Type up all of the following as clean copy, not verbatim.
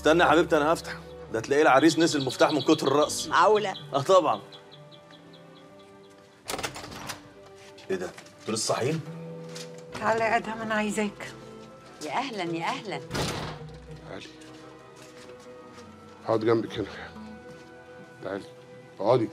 استنى يا حبيبتي انا هفتح. ده تلاقيه العريس نسي المفتاح من كتر الرقص. معقولة؟ طبعا. ايه ده؟ انتوا لسه صاحيين؟ تعالى يا ادهم انا عايزاك. يا اهلا يا اهلا. تعالي اقعد جنبك هنا. تعالي اقعدي.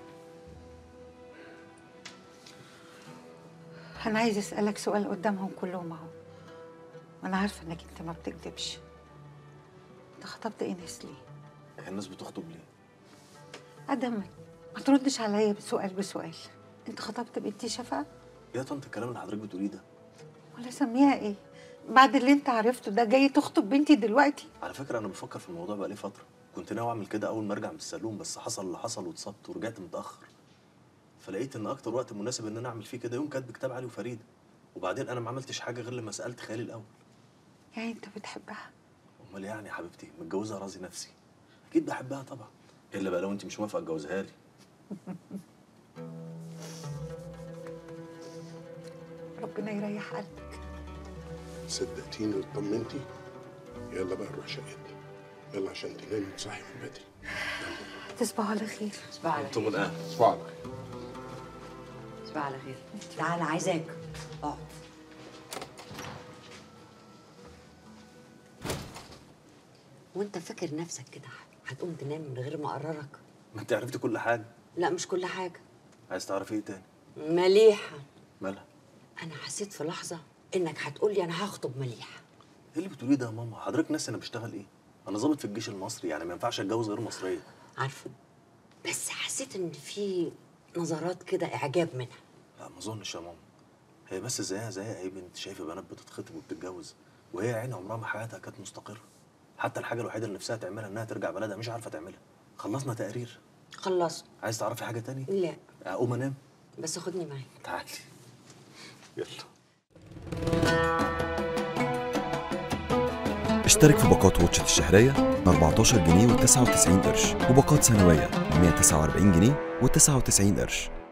انا عايزه اسالك سؤال قدامهم كلهم اهو. انا عارفه انك انت ما بتكذبش. انت خطبت ايناس ليه؟ هي الناس بتخطب ليه؟ ادم ما تردش عليا بسؤال بسؤال. انت خطبت بنتي شفقه؟ يا طنط الكلام اللي حضرتك بتقوليه ده ولا سميها ايه؟ بعد اللي انت عرفته ده جاي تخطب بنتي دلوقتي؟ على فكره انا بفكر في الموضوع بقالي فتره. كنت ناوي اعمل كده اول ما ارجع من السلوم، بس حصل اللي حصل واتصبت ورجعت متاخر. فلقيت ان اكتر وقت مناسب ان انا اعمل فيه كده يوم كاتب كتاب علي وفريده. وبعدين انا ما عملتش حاجه غير لما سالت خالي الاول. يعني انت بتحبها؟ امال يعني يا حبيبتي متجوزها راضي نفسي. اكيد بحبها طبعا. الا بقى لو انت مش موافقه اتجوزها لي. ربنا يريح قلبك. صدقتيني واطمنتي؟ يلا بقى نروح شقتنا. يلا عشان تنامي وتصحي من بدري. تصبحوا على خير. تصبح على انتم خير. من اهل. تصبحوا على خير. تصبح على خير. تعال عايزاك. اقعد. وانت فاكر نفسك كده هتقوم تنام من غير ما اقررك؟ ما انت عرفتي كل حاجه. لا مش كل حاجة. عايز تعرفي ايه تاني؟ مليحة. مالها؟ انا حسيت في لحظة انك هتقولي انا هخطب مليحة. ايه اللي بتقوليه ده يا ماما؟ حضرتك ناسي انا بشتغل ايه؟ انا ضابط في الجيش المصري، يعني ما ينفعش اتجوز غير مصريه. عارفة، بس حسيت ان في نظرات كده اعجاب منها. لا ما اظنش يا ماما. هي بس زيها زي اي بنت شايفه بنات بتتخطب وبتتجوز، وهي عين عمرها ما حياتها كانت مستقره. حتى الحاجه الوحيده اللي نفسها تعملها انها ترجع بلدها مش عارفه تعملها. خلصنا تقرير. خلصت. عايز تعرفي حاجه تاني؟ لا اقوم انام؟ بس خدني معاك. تعالي. يلا. اشترك في باقات واتشت الشهرية ب 14 جنيه و99 قرش، وباقات سنوية ب 149 جنيه و99 قرش.